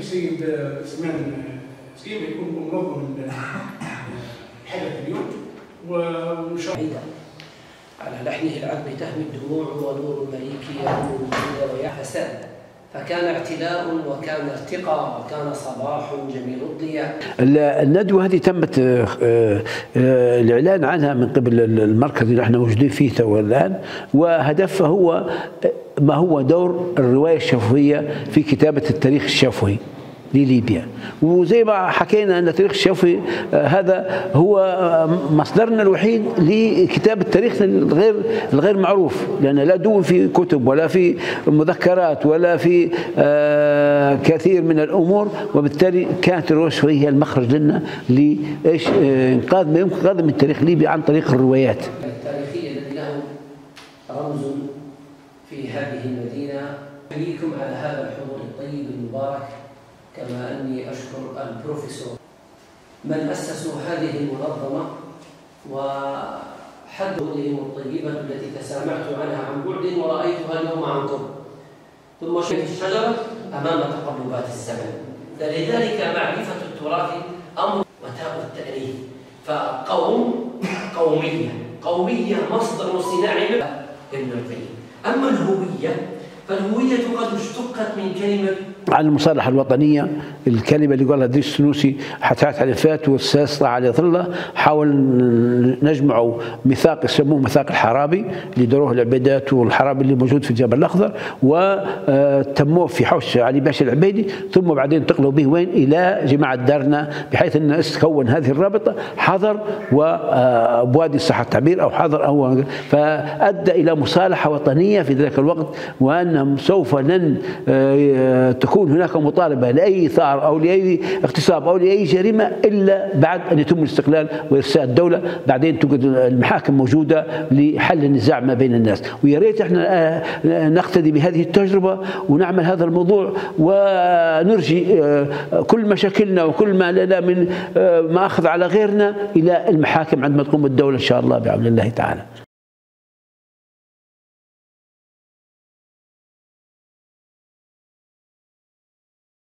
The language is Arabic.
السيد سلمان سليم يكون منظم الحدث اليوم وان شاء الله على لحنه العذب تهمي الدموع ونور المليك ينور الليل ويحسن، فكان اعتلاء وكان ارتقاء وكان صباح جميل الضياء. الندوة هذه تمت الإعلان عنها من قبل المركز اللي احنا موجودين فيه تو الآن، وهدفها هو ما هو دور الرواية الشفوية في كتابة التاريخ الشفوي لليبيا. وزي ما حكينا أن التاريخ الشفوي هذا هو مصدرنا الوحيد لكتابة التاريخ الغير معروف، لأن لا دون في كتب ولا في مذكرات ولا في كثير من الأمور، وبالتالي كانت الرواية الشفوية هي المخرج لنا لإيش إنقاذ ما يمكن من تاريخ ليبيا عن طريق الروايات التاريخية التي له رمز في هذه المدينة. أحييكم على هذا الحضور الطيب المبارك، كما أني أشكر البروفيسور من أسسوا هذه المنظمة وحدوا لهم الطيبة التي تسامعت عنها عن بعد ورأيتها اليوم عن قرب، ثم شفت الشجرة أمام تقلبات الزمن. فلذلك معرفة التراث أمر وتاء التأنيث، قومية مصدر صناع ابن القيم. أما الهوية فالهوية قد اشتقت من كلمة عن المصالحة الوطنية، الكلمة اللي قالها دريس السنوسي حتعت على فات والساسطة على ظله. حاول نجمعوا ميثاق يسموه ميثاق الحرابي اللي داروه العبيدات والحرابي اللي موجود في الجبل الأخضر، وتموه في حوش علي باشا العبيدي، ثم بعدين انتقلوا به وين إلى جماعة دارنا، بحيث أن تكون هذه الرابطة حضر وبوادي صح التعبير أو حضر أو فأدى إلى مصالحة وطنية في ذلك الوقت، وأنهم سوف لن تكون هناك مطالبة لأي ثار أو لأي اغتصاب أو لأي جريمة إلا بعد أن يتم الاستقلال وإرساء الدولة. بعدين توجد المحاكم موجودة لحل النزاع ما بين الناس. ويا ريت احنا نقتدي بهذه التجربة ونعمل هذا الموضوع ونرجي كل مشاكلنا وكل ما لنا من مأخذ على غيرنا إلى المحاكم عندما تقوم الدولة إن شاء الله بعون الله تعالى.